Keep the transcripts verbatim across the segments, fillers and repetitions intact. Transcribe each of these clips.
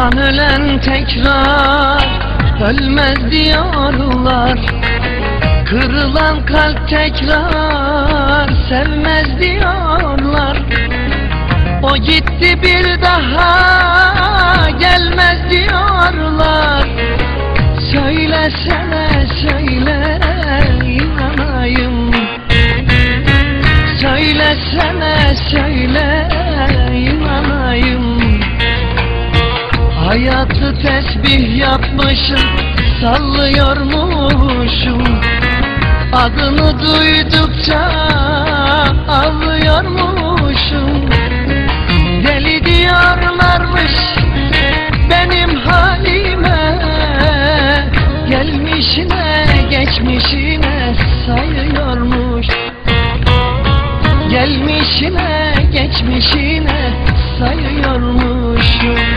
Doğan ölen tekrar ölmez diyorlar. Kırılan kalp tekrar sevmez diyorlar. O gitti bir daha gelmez diyorlar. Söylesene söyle inanayım. Söylesene söyle inanayım. Hayatı tesbih yapmışım, sallıyormuşum. Adını duydukça ağlıyormuşum. Deli diyorlarmış benim halime. Gelmişine geçmişine sayıyormuş. Gelmişine geçmişine sayıyormuşum.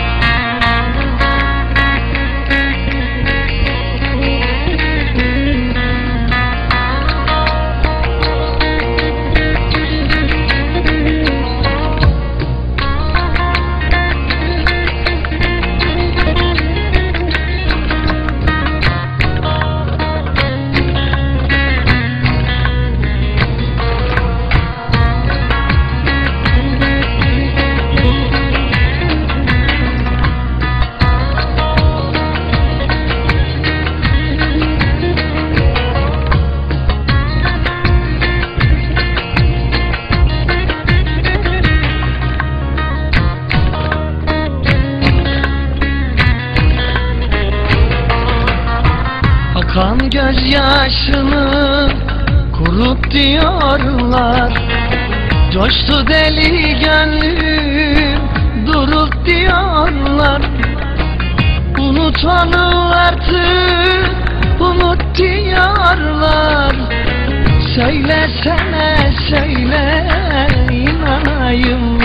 Kan gözyaşını kurut diyorlar. Coştu deli gönlüm durut diyorlar. Unut onu artık unut diyorlar. Söylesene söyle inanayım.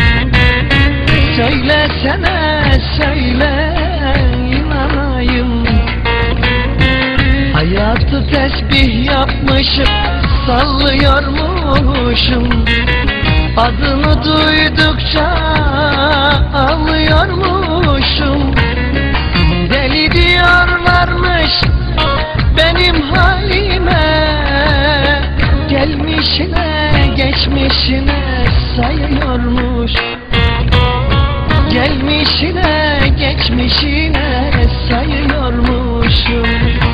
Söylesene söyle inanayım. Hayatı tesbih yapmışım, sallıyormuşum. Adını duydukça ağlıyormuşum. Deli diyorlarmış benim halime. Gelmişine geçmişine sayıyormuş. Gelmişine geçmişine sayıyormuşum.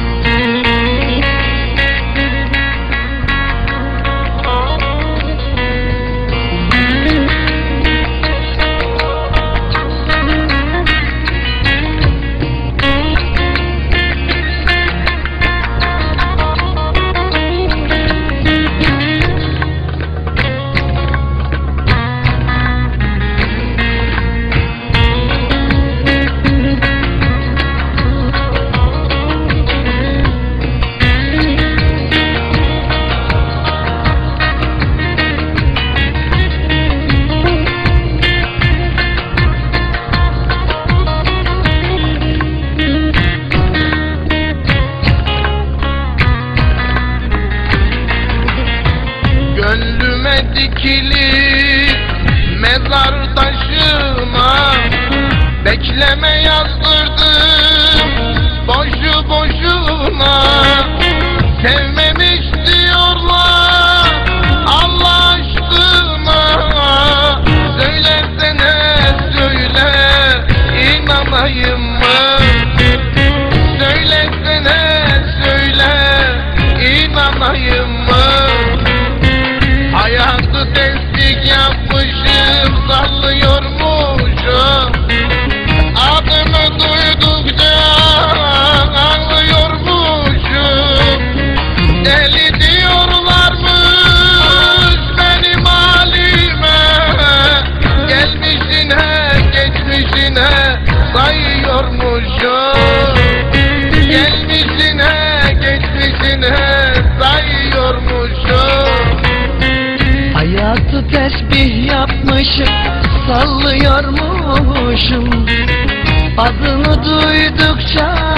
Gönlüme dikilir mezar taşıma. Bekleme yazdırdım boşu boşuna. Sevmemiş diyorlar Allah aşkına. Söylesene söyle inanayım mı? Söylesene söyle inanayım mı? Hayatı tesbih yapmışım, sallıyormuşum. Adını duydukça ağlıyormuşum. Deli diyorlarmış benim halime. Gelmişine geçmişine sayıyormuşum. Gelmişine geçmişine sayıyormuşum. Hayatı tesbih yapmışım, sallıyormuşum. Adını duydukça